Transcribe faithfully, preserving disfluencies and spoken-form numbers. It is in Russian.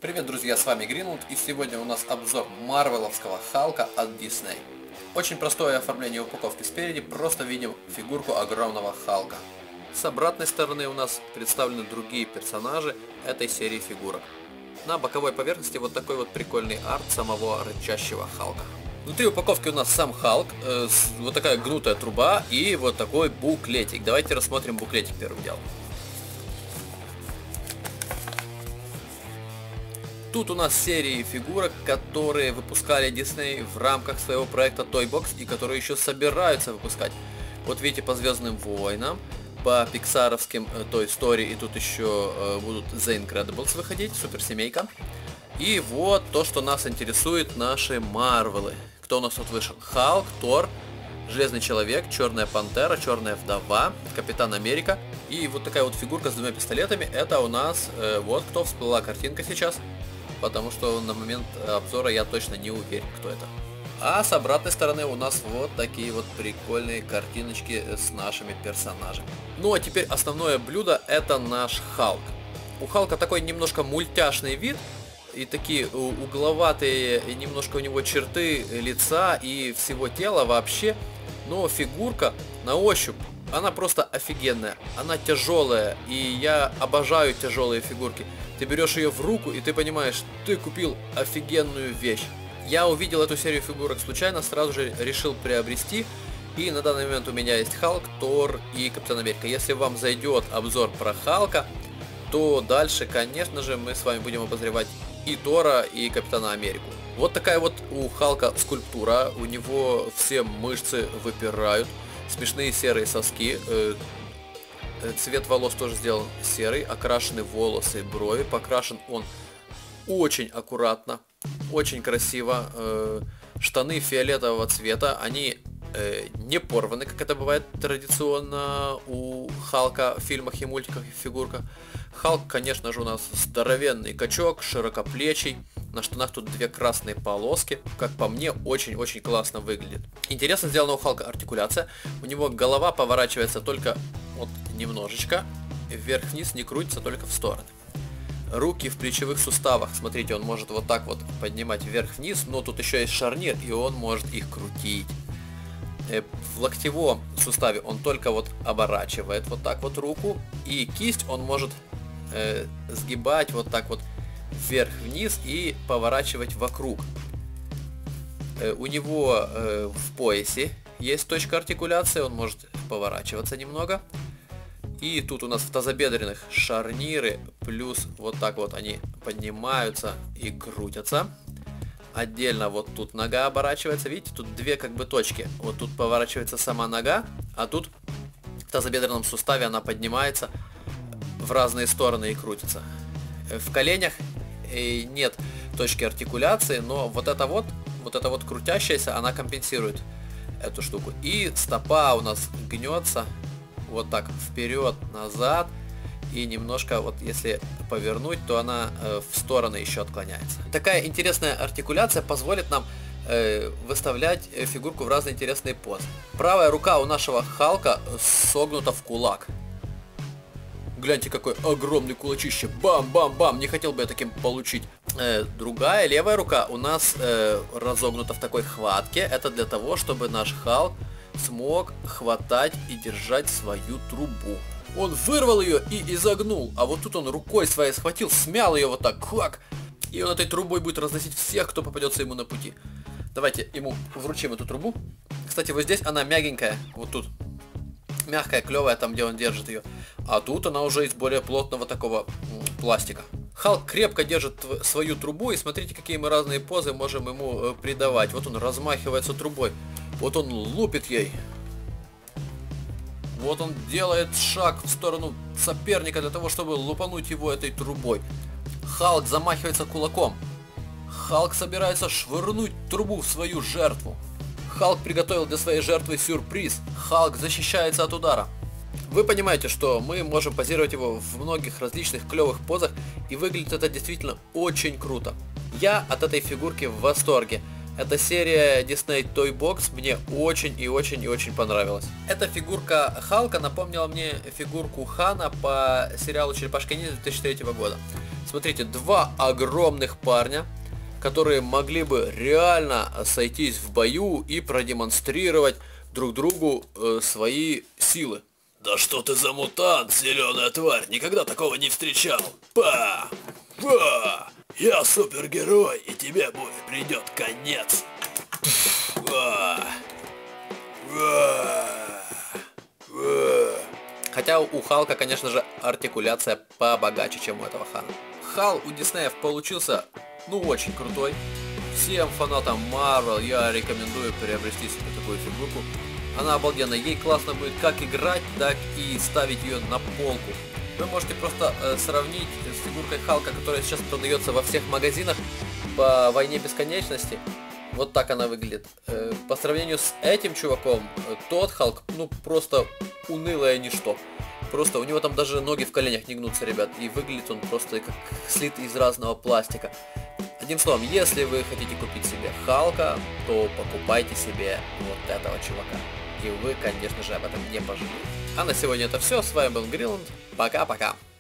Привет, друзья, с вами Гринвуд, и сегодня у нас обзор марвеловского Халка от Disney. Очень простое оформление упаковки. Спереди просто видим фигурку огромного Халка. С обратной стороны у нас представлены другие персонажи этой серии фигурок. На боковой поверхности вот такой вот прикольный арт самого рычащего Халка. Внутри упаковки у нас сам Халк, э, с, вот такая гнутая труба и вот такой буклетик. Давайте рассмотрим буклетик первым делом. Тут у нас серии фигурок, которые выпускали Disney в рамках своего проекта Toy Box и которые еще собираются выпускать. Вот видите, по Звездным войнам, по пиксаровским Toy Story, и тут еще э, будут The Incredibles выходить, суперсемейка. И вот то, что нас интересует, наши Марвелы. Кто у нас тут вышел? Халк, Тор, Железный Человек, Черная Пантера, Черная Вдова, Капитан Америка. И вот такая вот фигурка с двумя пистолетами. Это у нас, э, вот кто всплыла картинка сейчас. Потому что на момент обзора я точно не уверен, кто это. А с обратной стороны у нас вот такие вот прикольные картиночки с нашими персонажами. Ну а теперь основное блюдо — это наш Халк. У Халка такой немножко мультяшный вид. И такие угловатые, и немножко у него черты лица и всего тела вообще. Но фигурка на ощупь, она просто офигенная. Она тяжелая, и я обожаю тяжелые фигурки. Ты берешь ее в руку, и ты понимаешь, ты купил офигенную вещь. Я увидел эту серию фигурок случайно, сразу же решил приобрести. И на данный момент у меня есть Халк, Тор и Капитан Америка. Если вам зайдет обзор про Халка, то дальше, конечно же, мы с вами будем обозревать и Тора, и Капитана Америку. Вот такая вот у Халка скульптура. У него все мышцы выпирают. Смешные серые соски. Цвет волос тоже сделан серый, окрашены волосы, брови, покрашен он очень аккуратно, очень красиво. Штаны фиолетового цвета, они не порваны, как это бывает традиционно у Халка в фильмах и мультиках и фигурках. Халк, конечно же, у нас здоровенный качок, широкоплечий. На штанах тут две красные полоски. Как по мне, очень-очень классно выглядит. Интересно сделана у Халка артикуляция. У него голова поворачивается только вот немножечко. Вверх-вниз, не крутится, только в стороны. Руки в плечевых суставах. Смотрите, он может вот так вот поднимать вверх-вниз, но тут еще есть шарнир, и он может их крутить. В локтевом суставе он только вот оборачивает вот так вот руку. И кисть он может э, сгибать вот так вот вверх-вниз и поворачивать вокруг. Э, у него э, в поясе есть точка артикуляции, он может поворачиваться немного. И тут у нас в тазобедренных шарниры, плюс вот так вот они поднимаются и крутятся. Отдельно вот тут нога оборачивается, видите, тут две как бы точки. Вот тут поворачивается сама нога, а тут в тазобедренном суставе она поднимается в разные стороны и крутится. В коленях нет точки артикуляции, но вот это вот, вот это вот крутящаяся, она компенсирует эту штуку. И стопа у нас гнется вот так вперед, назад. И немножко, вот если повернуть, то она э, в стороны еще отклоняется. Такая интересная артикуляция позволит нам э, выставлять фигурку в разные интересные позы. Правая рука у нашего Халка согнута в кулак. Гляньте, какой огромный кулачище. Бам-бам-бам. Не хотел бы я таким получить. Э, другая, левая рука у нас э, разогнута в такой хватке. Это для того, чтобы наш Халк смог хватать и держать свою трубу. Он вырвал ее и изогнул, а вот тут он рукой своей схватил, смял ее вот так, хлак, и он этой трубой будет разносить всех, кто попадется ему на пути. Давайте ему вручим эту трубу. Кстати, вот здесь она мягенькая, вот тут. Мягкая, клевая, там, где он держит ее. А тут она уже из более плотного такого пластика. Халк крепко держит свою трубу, и смотрите, какие мы разные позы можем ему э, придавать. Вот он размахивается трубой, вот он лупит ей. Вот он делает шаг в сторону соперника для того, чтобы лупануть его этой трубой. Халк замахивается кулаком. Халк собирается швырнуть трубу в свою жертву. Халк приготовил для своей жертвы сюрприз. Халк защищается от удара. Вы понимаете, что мы можем позировать его в многих различных клевых позах, и выглядит это действительно очень круто. Я от этой фигурки в восторге. Эта серия Disney Toy Box мне очень и очень и очень понравилась. Эта фигурка Халка напомнила мне фигурку Хана по сериалу Черепашка-ниндзя две тысячи третьего года. Смотрите, два огромных парня, которые могли бы реально сойтись в бою и продемонстрировать друг другу э, свои силы. Да что ты за мутант, зеленая тварь, никогда такого не встречал. Па! Па! Я супергерой, и тебе будет придет конец. Па! Па! Па! Хотя у Халка, конечно же, артикуляция побогаче, чем у этого Хана. Хал у Диснеев получился, ну, очень крутой. Всем фанатам Марвел я рекомендую приобрести себе такую фигурку. Она обалденная, ей классно будет как играть, так и ставить ее на полку. Вы можете просто э, сравнить с фигуркой Халка, которая сейчас продается во всех магазинах по Войне Бесконечности. Вот так она выглядит. Э, по сравнению с этим чуваком, э, тот Халк, ну, просто унылое ничто. Просто у него там даже ноги в коленях не гнутся, ребят. И выглядит он просто как слит из разного пластика. Одним словом, если вы хотите купить себе Халка, то покупайте себе вот этого чувака. И вы, конечно же, об этом не пожалеете. А на сегодня это все. С вами был Гриланд. Пока-пока.